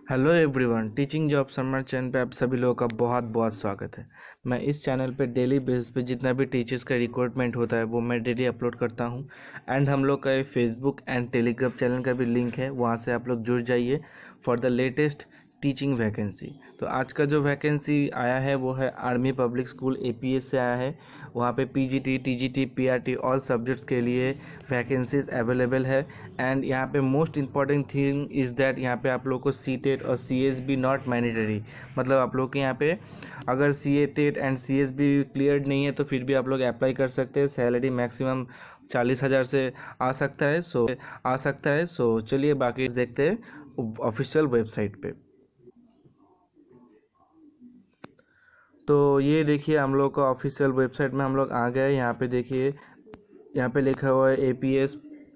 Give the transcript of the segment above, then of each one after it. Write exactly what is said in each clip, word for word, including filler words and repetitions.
Hello everyone, teaching job समर channel पे आप सभी लोगों का बहुत बहुत स्वागत है। मैं इस चैनल पे डेली बेसिस पे जितना भी टीचर्स का रिक्रूटमेंट होता है वो मैं डेली अपलोड करता हूँ। एंड हम लोग का फेसबुक एंड टेलीग्राम चैनल का भी लिंक है, वहाँ से आप लोग जुड़ जाइए for the latest teaching vacancy. तो आज का जो वैकेंसी आया है वो है आर्मी पब्लिक स्कूल एपीएस से आया है। वहाँ पे PGT, TGT, PRT all subjects के लिए वैकेंसीज अवेलेबल है। एंड यहाँ पे most important thing is that यहाँ पे आप लोग को सी टेट और C S B not mandatory, मतलब आप लोग के यहाँ पे अगर C A TET and C S B clear नहीं है तो फिर भी आप लोग अप्लाई कर सकते हैं। सैलरी मैक्सिमम चालीस हज़ार से आ सकता है सो आ सकता है सो चलिए बाकी देखते हैं ऑफिशियल वेबसाइट पे। तो ये देखिए हम लोग का ऑफिशियल वेबसाइट में हम लोग आ गए। यहाँ पे देखिए, यहाँ पे लिखा हुआ है एपीएस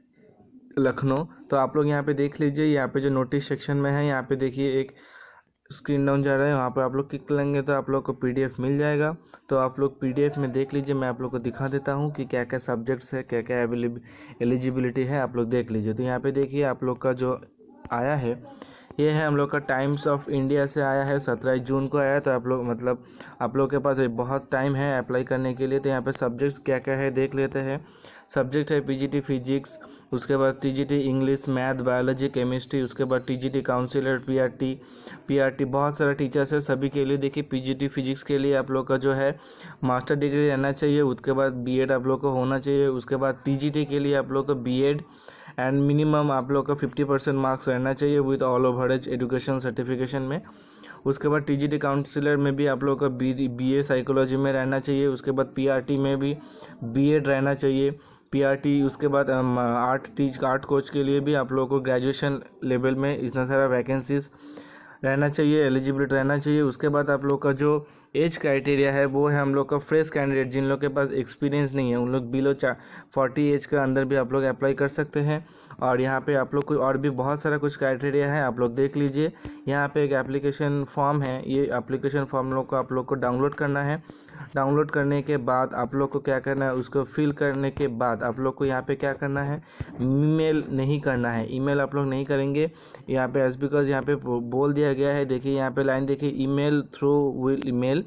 लखनऊ। तो आप लोग यहाँ पे देख लीजिए, यहाँ पे जो नोटिस सेक्शन में है यहाँ पे देखिए एक स्क्रीन डाउन जा रहा है, वहाँ पर आप लोग क्लिक करेंगे तो आप लोग को पीडीएफ मिल जाएगा। तो आप लोग पीडीएफ में देख लीजिए, मैं आप लोग को दिखा देता हूँ कि क्या क्या सब्जेक्ट्स है, क्या क्या एलिजिबिलिटी है, आप लोग देख लीजिए। तो यहाँ पे देखिए आप लोग का जो आया है ये है हम लोग का टाइम्स ऑफ इंडिया से आया है, सत्रह जून को आया है। तो आप लोग मतलब आप लोग के पास बहुत टाइम है अप्लाई करने के लिए। तो यहाँ पे सब्जेक्ट्स क्या क्या है देख लेते हैं। सब्जेक्ट है पीजीटी फिजिक्स, उसके बाद TGT English, math, biology, chemistry, उसके बाद टीजीटी काउंसिलर, पीआरटी पीआरटी बहुत सारा टीचर्स है सभी के लिए। देखिए पीजीटी फिजिक्स के लिए आप लोग का जो है मास्टर डिग्री रहना चाहिए, उसके बाद बीएड आप लोग को होना चाहिए। उसके बाद टीजीटी के लिए आप लोग को बीएड एंड मिनिमम आप लोग का फिफ्टी परसेंट मार्क्स रहना चाहिए with all over age education certification में। उसके बाद टीजीटी काउंसिलर में भी आप लोग का बी बीए साइकोलॉजी में रहना चाहिए। उसके बाद पीआरटी में भी बीएड रहना चाहिए पीआरटी। उसके बाद आर्ट टीच आर्ट कोच के लिए भी आप लोग को ग्रेजुएशन लेवल में इतना सारा वैकेंसीज रहना चाहिए, एलिजिबिलिटी रहना चाहिए। उसके बाद आप लोग का जो एज क्राइटेरिया है वो है हम लोग का फ्रेश कैंडिडेट, जिन लोग के पास एक्सपीरियंस नहीं है उन लोग बिलो चा फोर्टी एज के अंदर भी आप लोग अप्लाई कर सकते हैं। और यहाँ पे आप लोग को और भी बहुत सारा कुछ क्राइटेरिया है, आप लोग देख लीजिए। यहाँ पे एक एप्लीकेशन फॉर्म है, ये एप्लीकेशन फॉर्म लोग को आप लोग को डाउनलोड करना है। डाउनलोड करने के बाद आप लोग को क्या करना है, उसको फिल करने के बाद आप लोग को यहाँ पे क्या करना है, ईमेल नहीं करना है। ईमेल आप लोग नहीं करेंगे यहाँ पे एज बिकॉज यहाँ पे बोल दिया गया है। देखिए यहाँ पे लाइन देखिए, email through will email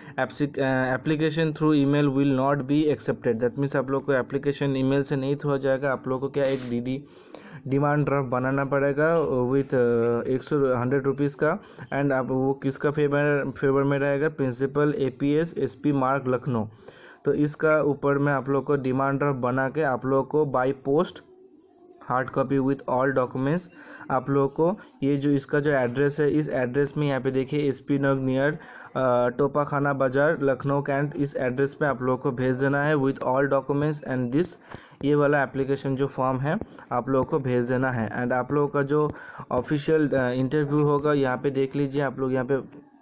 application through email will not be accepted. That means आप लोग को एप्लीकेशन ईमेल से नहीं थ्रू हो जाएगा। आप लोग को क्या एक डीडी डिमांड ड्राफ्ट बनाना पड़ेगा विथ एक सौ हंड्रेड रुपीज़ का। एंड आप वो किसका फेवर फेवर में रहेगा, प्रिंसिपल एपीएस एसपी मार्ग लखनऊ। तो इसका ऊपर में आप लोग को डिमांड ड्राफ्ट बना के आप लोग को by post hard copy with all documents आप लोगों को ये जो इसका जो एड्रेस है इस एड्रेस में यहाँ पे देखिए एसपी नगर नियर टोपा खाना बाजार लखनऊ कैंट, इस एड्रेस पे आप लोगों को भेज देना है with all documents. And this ये वाला एप्लीकेशन जो फॉर्म है आप लोगों को भेज देना है। एंड आप लोगों का जो ऑफिशियल इंटरव्यू होगा यहाँ पे देख लीजिए, आप लोग यहाँ पे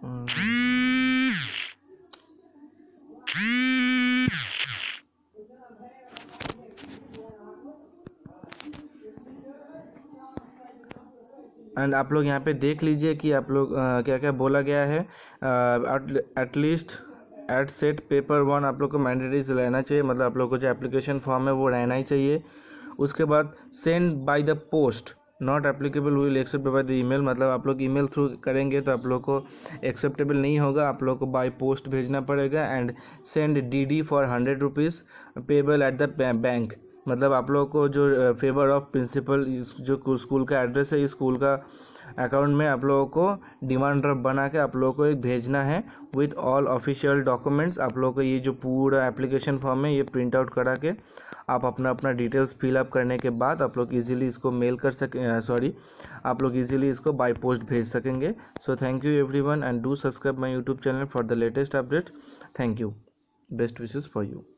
एंड आप लोग यहाँ पे देख लीजिए कि आप लोग क्या क्या बोला गया है। At least at set paper one आप लोग को मैंडेटरी रहना चाहिए, मतलब आप लोग को जो एप्लीकेशन फॉर्म है वो रहना ही चाहिए। उसके बाद send by the post not applicable will accept by the email, मतलब आप लोग ईमेल थ्रू करेंगे तो आप लोग को एक्सेप्टेबल नहीं होगा, आप लोग को बाय पोस्ट भेजना पड़ेगा। And send DD for hundred rupees payable at the bank, मतलब आप लोग को जो फेवर ऑफ प्रिंसिपल जो स्कूल का एड्रेस है इस स्कूल का अकाउंट में आप लोगों को डिमांड ड्राफ्ट बना के आप लोगों को एक भेजना है विथ ऑल ऑफिशियल डॉक्यूमेंट्स। आप लोगों को ये जो पूरा एप्लीकेशन फॉर्म है ये प्रिंट आउट करा के आप अपना अपना डिटेल्स फिलअप करने के बाद आप लोग इजीली इसको मेल कर सकें, सॉरी आप लोग इजीली इसको बाय पोस्ट भेज सकेंगे। So thank you everyone and do subscribe my YouTube channel for the latest update. Thank you, best wishes for you.